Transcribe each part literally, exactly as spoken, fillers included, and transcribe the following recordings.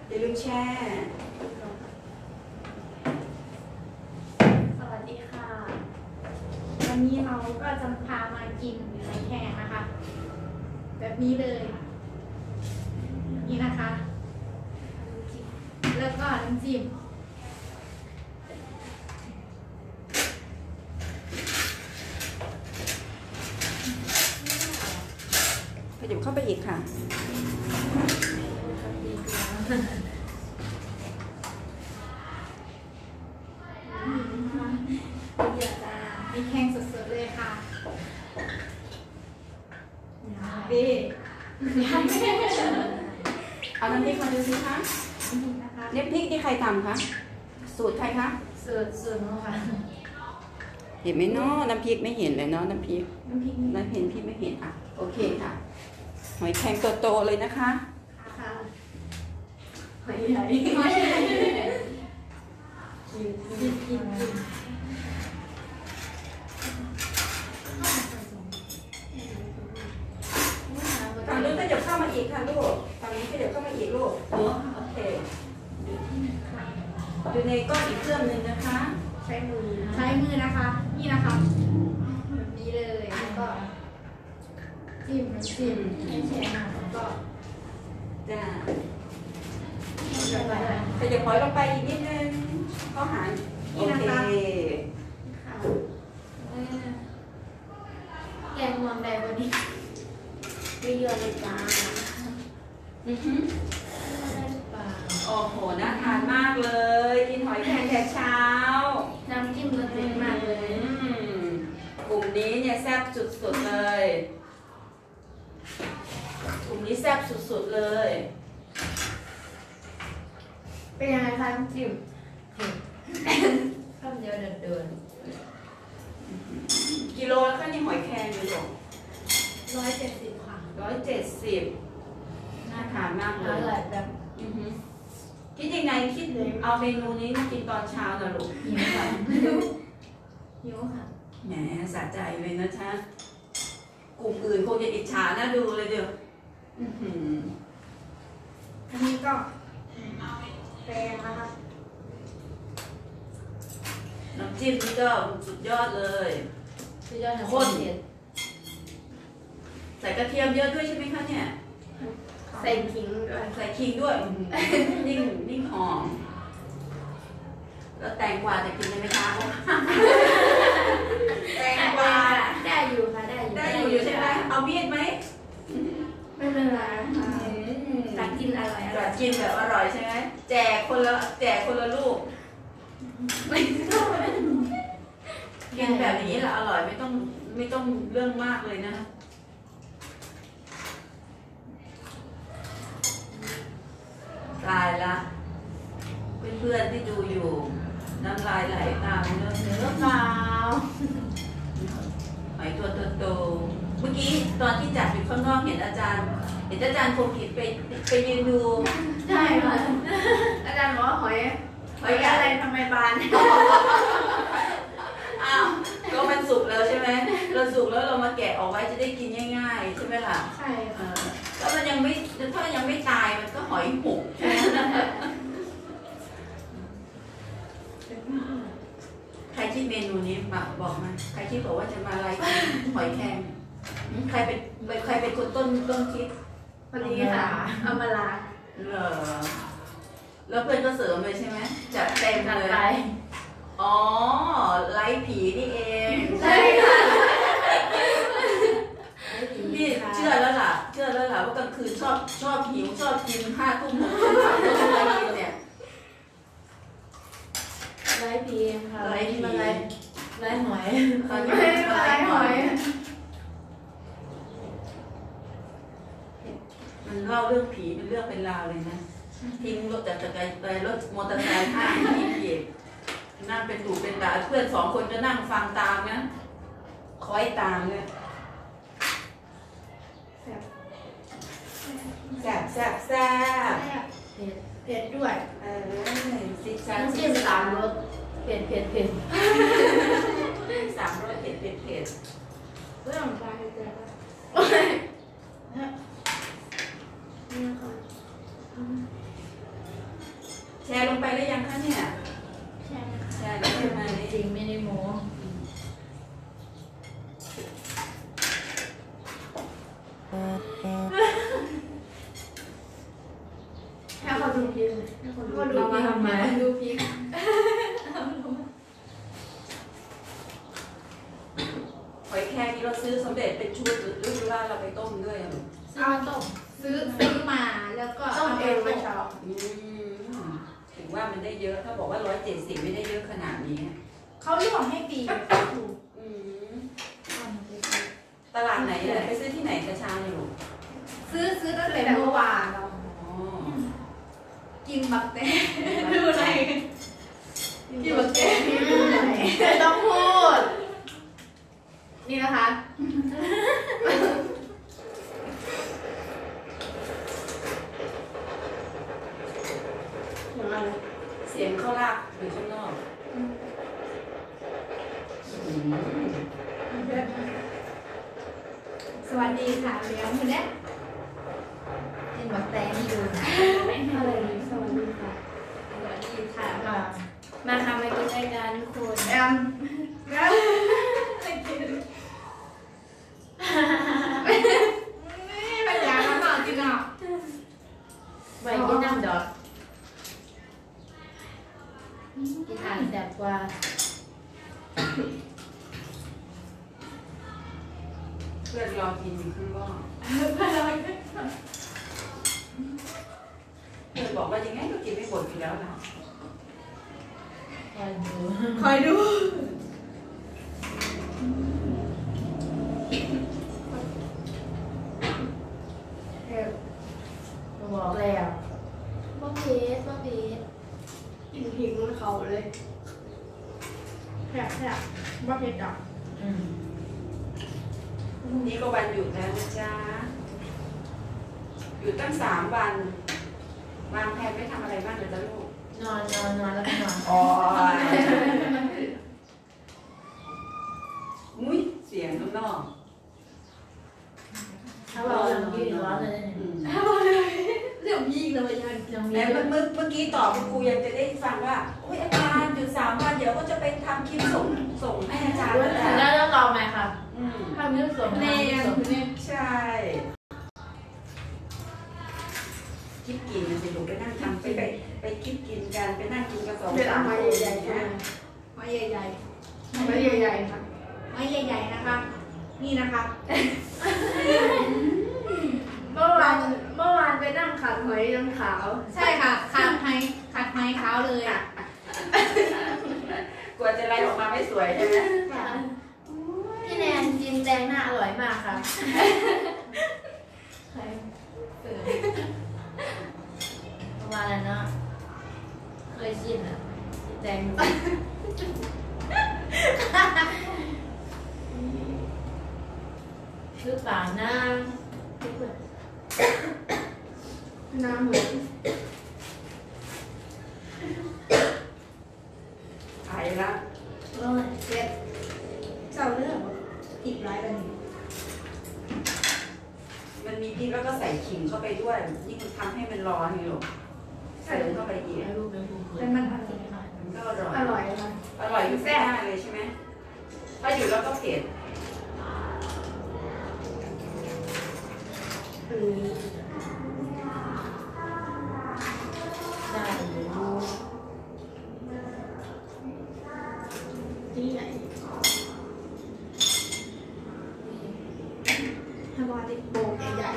อย่าลืมแชร์สวัสดีค่ะวันนี้เราก็จะพามากินหอยแครงนะคะแบบนี้เลยนี่นะคะแล้วก็น้ำจิ้มขยับเข้าไปอีกค่ะมีแห้งสดๆเลยค่ะดีเอาน้ำพริกมาดูสิคะเน็บพริกที่ใครทำคะสูตรใครคะสูตรสูตรค่ะเห็นไหมเนาะน้ำพริกไม่เห็นเลยเนาะน้ำพริกน้ำพริกน้ำเห็นพี่ไม่เห็นอ่ะโอเคค่ะหอยแครงโตๆเลยนะคะค่ะหอยใหญ่หอยใหญ่กินกินกินกินฝั่งนู้นก็เดี๋ยวเข้ามาอีกค่ะลูกฝั่งนี้ก็เดี๋ยวเข้ามาอีกลูกโอเคอยู่ในก้อนอีกเครื่องหนึ่งนะคะใช้มือใช้มือนะคะนี่นะคะแบบนี้เลยแล้วก็จิ้มน้ำจิ้มให้แช่น้ำแล้วก็จ้าแต่อย่าปล่อยลงไปอีกนิดนึงก็หารโอเคค่ะแกงมวงแดงวันนี้ไม่เยอะเลยจ้าอือฮึโอ้โหน่าทานมากเลยกินหอยแครงแต่เช้าน้ำจิ้มรสเด็ดมากเลยกลุ่มนี้เนี่ยแซ่บสุดๆเลยกลุ่มนี้แซ่บสุดๆเลยเป็นยังไงคะน้ำจิ้มข้าวเดียวเดินๆกิโลแล้วก็นี่หอยแครงอยู่หรอร้อยเจ็ดสิบค่ะร้อยเจ็ดสิบน่าทานมากเลยอร่อยแบบคิดยังไงคิดเอาเมนูนี้มากินตอนเช้านะลูกหิวค่ะหิวค่ะแหมสะใจเลยนะจ๊ะกลุ่มอื่นคงจะอิจฉาน่าดูเลยเดี๋ยวอันนี้ก็แกงนะคะน้ำจิ้มนี่ก็สุดยอดเลยสุดยอดข้นใส่กระเทียมเยอะด้วยใช่ไหมคะเนี่ยใส่ขิงด้วยใส่ขิงด้วยนิ่งนิ่งหอมแล้วแตงกวาจะกินได้ไหมคะแตงกวาได้อยู่ค่ะได้อยู่ได้อยู่ใช่ไหมเอามีดไหมไม่เป็นไรกัดกินอร่อยกัดกินแบบอร่อยใช่ไหมแจกคนละแจกคนละลูกกินแบบนี้แหละอร่อยไม่ต้องไม่ต้องเรื่องมากเลยนะตายละเพื่อนๆที่ดูอยู่น้ำลายไหลตามเนื้อเนื้อเปล่าหอยตัวโตๆเมื่อกี้ตอนที่จัดอยู่ข้างนอกเห็นอาจารย์เห็นอาจารย์คงผิดไปไปยืนดูใช่ค่ะอาจารย์บอกว่าหอยหอยอะไรทำไมบานอ้าวก็มันสุกแล้วใช่ไหมเราสุกแล้วเรามาแกะออกไว้จะได้กินง่ายๆใช่ไหมล่ะใช่ค่ะแล้วมันยังไม่ถ้ายังไม่ตายมันก็หอยหุบใช่ไหมใครที่เมนูนี้มาบอกมาใครที่บอกว่าจะมาไลฟ์หอยแครงใครเป็นใครเป็นคนต้นต้นคิดคนนี้ค่ะเอามาลาเหรอแล้วเพื่อนก็เสริมเลยใช่ไหมจัดเต็มเลยอ๋อไล่ผีนี่เองใช่ค่ะนี่เชื่อแล้วล่ะเชื่อแล้วล่ะว่ากลางคืนชอบชอบหิวชอบกินห้าทุ่มหกทุ่มสามทุ่มอะไรกินเนี่ยไล่ผีค่ะไล่ผีไล่ไล่หอยตอนนี้ไล่หอยมันเล่าเรื่องผีเป็นเรื่องเป็นราวเลยนะทิ้งรถจักรยานไปรถมอเตอร์ไซค์ห้างที่เหยียบนั่งเป็นตู่เป็นตาเพื่อนสองคนก็นั่งฟังตามนะคอยตามเลยแซ่บแซ่บแซ่บเผ็ดเผ็ดด้วยเออซิซันน้ำจิ้มสามรสเผ็ดเผ็ดเผ็ดสามรสเผ็ดเผ็ดเผ็ดเรื่องปลาเผ็ดแล้วนี่ค่ะร์ลงไปได้ยังคะเนี่ยแชร์นะคะแชร์แล้วใช่ไหมจริงไม่ได้โม้ให้เขาดูพีให้เขาดูพีเอามาทำไมดูพีหอยแครงนี่เราซื้อสำเร็จเป็นชุดหรือว่าเราไปต้มด้วยอ่ะเอาต้มซื้อซื้อมาแล้วก็ต้องเองไม่ชอบอืมถึงว่ามันได้เยอะถ้าบอกว่าร้อยเจ็ดสิบไม่ได้เยอะขนาดนี้เขาลวกให้ปีถูกอืมตลาดไหนเลยไปซื้อที่ไหนกระชาเนี่ยลูกซื้อซื้อตั้งแต่เมื่อวานเราอ๋อกินบักแตงดูไหนกินบักแตงไม่ต้องพูดนี่นะคะเสียงเข้าลากอยู่ข้างนอกอืมสวัสดีค่ะเลี้ยงคุณแม่กินบักแตงให้ดูนะอะไรสวัสดีค่ะสวัสดีค่ะมามาทำมากินด้วยกันทุกคนแอมแล้วนี่เป็นยาน้ำหนักจริงอ่ะไว้กินน้ำดอกกินอ่านแซ่บกว่าเพื่อนรอกินอยู่ข้างนอกเพื่อนบอกว่ายังไงก็กินไม่หมดอยู่แล้วนะคอยดูคอยดูเออบอกแล้วบ่เพชรบ่เพชรกินผิงมันเขาเลยแซ่บแซ่บว่าเผ็ดอ่ะอืมพรุ่งนี้ก็วันหยุดแล้วนะจ๊ะหยุดตั้งสามวันวางแผนไม่ทำอะไรบ้างเลยจ้ะลูกนอนนอนนอนแล้วก็นอนอ๋อมุ้ยเสียงข้างนอกถ้าเราลองยืนร้อนเลยเนี่ยอืมเรื่องพี่เลยยันลองแล้ยืวน เมื่อเมื่อกี้ตอบคุณครูยังจะได้ฟังว่าโอ้ยอาจารย์หยุดสามวันเดี๋ยวก็จะไปทำคลิปส่งส่งให้อาจารย์แล้วแหละแล้วแล้วรอไหมคะอืมทำนิ้วส่งแนทำนิ้วน ส่งเนี่ยใช่คิดกินสิลูกไปนั่งทำไปไปไปคิดกินกันไปนั่งกินกันสองเป็นสาอะมไรคนใหญ่อย่างๆเงี้ยไม้ใหญ่ๆไม้ใหญ่ๆค่ะไม้ใหญ่ๆนะคะ นี่นะคะเมื่อวานเมื่อวานไปนั่งขัดหอยจนขาวใช่ค่ะขาดไม้ขาดไม้เท้าเลยอ่ะกลัวจะไล่ออกมาไม่สวยใช่ไหมพี่แนนกินแตงหน้าอร่อยมากค่ะใครเออเมื่อวานแล้วเนาะเคยชินอ่ะกินแตงดูหรือเปล่านะน้ำเหมือนไอ้ละโอ้ยเจ็ดเจ้าเรื่องอีกร้ายแบบนี้มันมีพริกแล้วก็ใส่ขิงเข้าไปด้วยยิ่งทำให้มันร้อนนี่ลูกใส่เข้าไปอีกไม่รู้ไม่รู้เป็นมันอร่อยมันก็อร่อยอร่อยค่ะอร่อยอยู่แซ่บเลยใช่ไหมถ้าอยู่แล้วก็เผ็ดคือได้อยู่ที่ไหนฮาวาติโบกใหญ่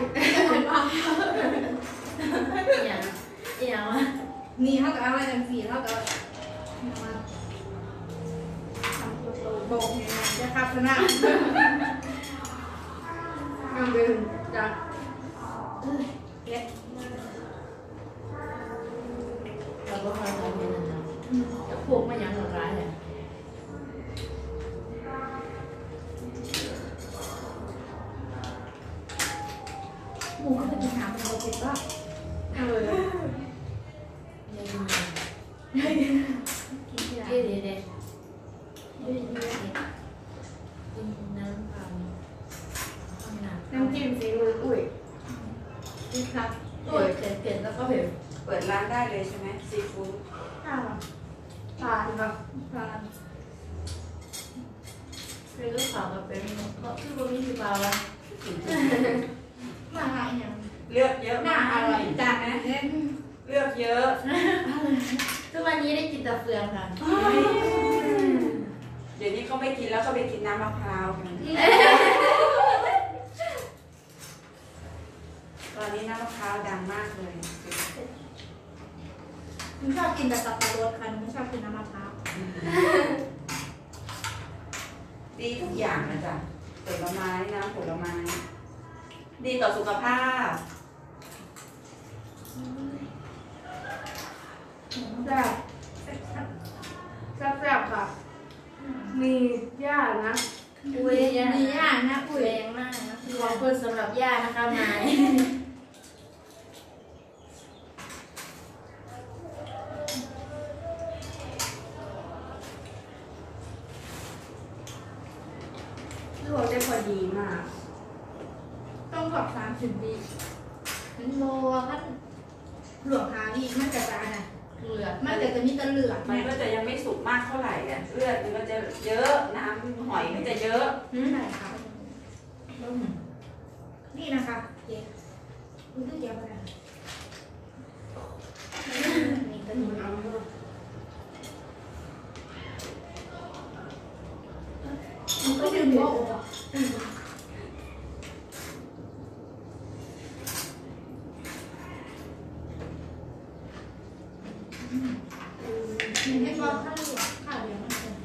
อย่างอย่างว่าๆนี่เท่ากับอะไรกันสี่เท่ากับมาทำตัวโตโบกใหญ่ๆจะขับชนะกำเดินจากเล็ดเราก็คอยทำเป็นนะจะพวกไม่ยังหลอกร้ายเลยหมูก็เป็นน้ำมันเจ็บป่ะเออยังกินที่ไหนเด็ดเด็ดเด็ดเด็ดกินน้ำเปล่าข้างหน้าน้ำจิ้มซีฟู้ดอุ้ยนี่ครับเผ็ดเผ็ดเผ็ดแล้วก็เผ็ดเปิดดร้านได้เลยใช่ไหมซีฟู้ดค่ะผ่านครับผ่านเป็นลูกสาวกับเป็นเพราะคือบ่มีสิบาทละมาหาอย่างเลือกเยอะหน้าอร่อยจังนะเลือกเยอะทุกวันนี้ได้กินแต่เฟืองค่ะเดี๋ยวนี้เขาไม่กินแล้วเขาไปกินน้ำมะพร้าวกันตอนนี้น้ำมะพร้าวดังมากเลยหนูชอบกินแต่สับปะรดค่ะหนูไม่ชอบกินน้ำมะพร้าวดีทุกอย่างนะจ๊ะผลไม้น้ำผลไม้ ดีต่อสุขภาพแบบแซ่บๆค่ะ มีย่านะอุ้ยย่ามีย่านะอุ้ยแรงมากนะขอบคุณสำหรับย่านะคะนายลวกได้พอดีมากต้องบอกสามสิบวิเป็นโมขั้นหลวงหาดีมันจะจะนะเหลือมันจะจะมีแตะเหลือกมันเนี่ยก็จะยังไม่สุกมากเท่าไหร่อ่ะเลือดมันก็จะเยอะ น้ำหอยก็จะเยอะใช่ค่ะนี่นะคะเจ๊คุณตู้เดียวกันนะนี่ก็หนูเอามันก็ดื่มโอ้โห มันให้บอกข้าวเหลืองข้าวเหลืองมันเป็น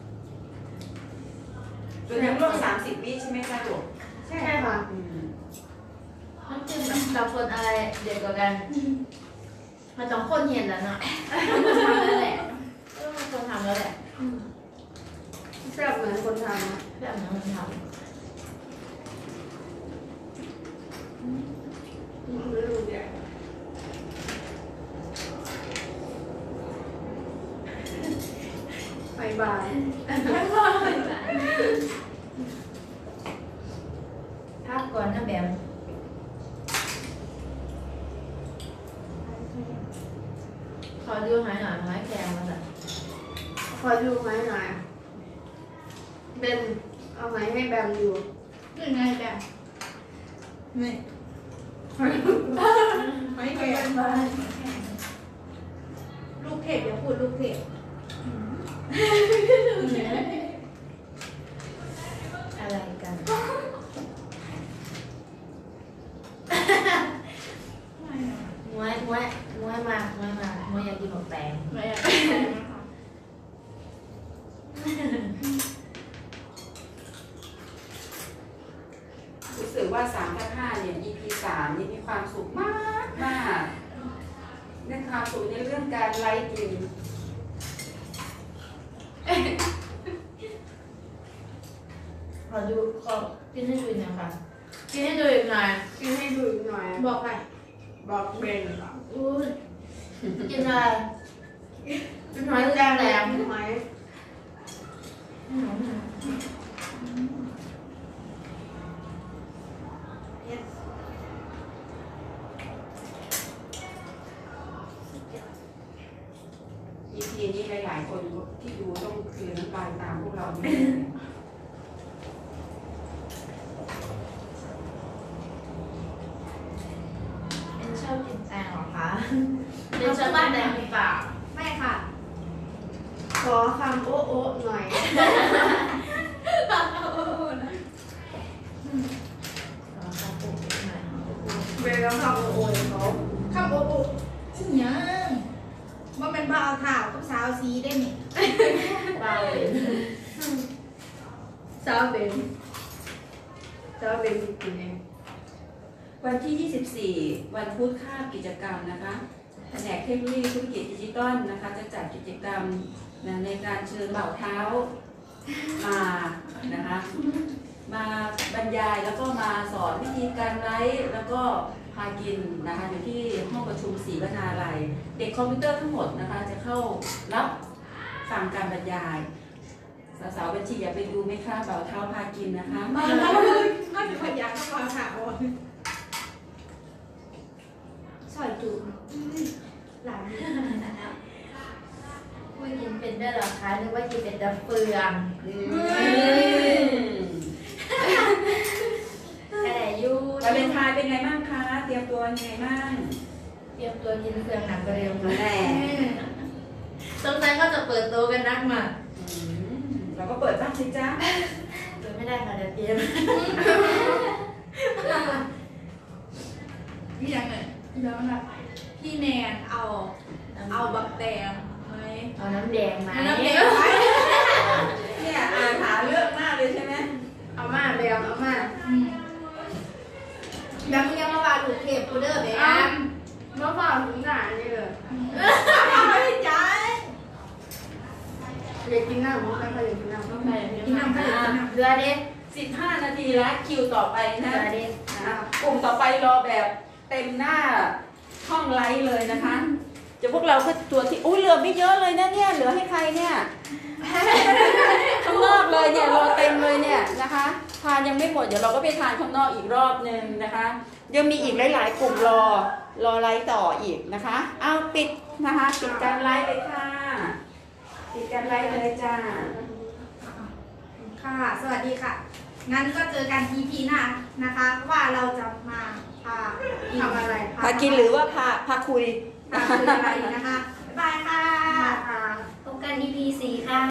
จนยังลวกสามสิบวิใช่ไหมคะลูกใช่ค่ะอืมมันจิ้มกับคนอะไรเด็ดกว่ากันมาต้องคนเห็นแล้วเนาะคนทำแล้วแหละเออคนทำแล้วแหละแซ่บเหมือนคนทำนะแบบนั้นคนทำไม่รู้ใหญ่ไปบายพักก่อนนะแบมขอดูหายหน่อยหายแกงมาสักขอดูไหมหน่อยเป็นเอาไหมให้แบมดูยังไงแบบนี่ไม่แก่ลูกเทพอย่าพูดลูกเทพอะไรกันมวยมวยมวยมามวยมามวยอยากกินหมกแตงไม่อยากนะคะรู้สึกว่าสามพันห้าเนี่ย อี พี สามนี่มีความสุขมากมากในความสุขในเรื่องการไลฟ์กินขอดูขอกินให้ดูหน่อยค่ะกินให้ดูอีกหน่อยกินให้ดูอีกหน่อยบอกไปบอกเบนอู้กินอะไรกินหอยแดงแดงไหมอี พี นี้หลายๆคนที่ดูต้องคืนน้ำลายตามพวกเราเนี่ยเป็นชอบกินแตงเหรอคะเป็นชอบกินแตงหรือเปล่าไม่ค่ะขอคำโอ๊ะโอ๊ะหน่อยขอข้าวปุ้งหน่อยเบนแล้วคำโอ๊ะโอ๊ะเขาข้าวโอ๊ตอีหยังว่าเป็นบ้าเอาถ่าวกับสาวซีได้ไหมเปล่าเป็นสาวเบนสาวเบนกินเองวันที่ ยี่สิบสี่ วันพุธค่าบกิจกรรมนะคะแผนกเทคโนโลยีธุรกิจดิจิตอลนะคะจะจัดกิจกรรมนะในการเชิญเหล่าเท้ามานะคะ มาบรรยายแล้วก็มาสอนวิธีการไลฟ์แล้วก็พากินนะคะอยู่ที่ห้องประชุมศรีวนาลัยเด็กคอมพิวเตอร์ทั้งหมดนะคะจะเข้ารับฟังการบรรยาย สาวๆบัญชีอยากไปดูไหมคะเบาเท้าพากินนะคะมาเลยมาถึงอยากเข้ามาถ่าวซอยจุ๊บได้หรอคะนึกว่ากินเป็นตะเฟืองอืมกระไดยูวาเลนไทน์เป็นไงบ้างคะ เตรียมตัวยังไงบ้างเตรียมตัวกินเฟืองหนักกว่าเดิมแน่สงสัยก็จะเปิดโตกันนักมาอืมเราก็เปิดบ้างสิจ๊ะเปิดไม่ได้ค่ะเดี๋ยวเตรียมพี่ยังไงแล้วนะพี่แนนเอาเอาบักแตงไหมเอาน้ำแดงมาน้ำแดงไหมเนี่ยอ่านหาเรื่องมากเลยใช่ไหมเอามาเรียมเอามาอืมแล้วมึงยังมาว่าถูกเทปกูเด้อเบอ้ามมะพร้าวถึงหนานี่เลยไม่ใจอยากกินน้ำมันก็อยากกินน้ำไปกินน้ำไปเรือเด็ดสิบห้านาทีแล้วคิวต่อไปเรืนะอเด็ดอ่ะกลุ่มต่อไปรอแบบเต็มหน้าห้องไลฟ์เลยนะคะจะพวกเราก็ตัวที่อุ้ยเหลือไม่เยอะเลยนะเนี่ยเหลือให้ใครเนี่ย ข้างนอกเลยเนี่ยรอเต็มเลยเนี่ยนะคะทานยังไม่หมดเดี๋ยวเราก็ไปทานข้างนอกอีกรอบนึงนะคะยังมีอีกหลายๆกลุ่มรอรอไลฟ์ต่ออีกนะคะเอาปิดนะคะปิดการไลฟ์เลยค่ะปิดการไลฟ์เลยจ้าค่ะ สวัสดีค่ะ งั้นก็เจอกัน อี พี หน้านะคะ ว่าเราจะมาพาทำอะไรพากินหรือว่าพาพาคุยพาคุยอะไรนะคะ บ๊ายบายค่ะมาทานพบกัน อี พี สี่ค่ะ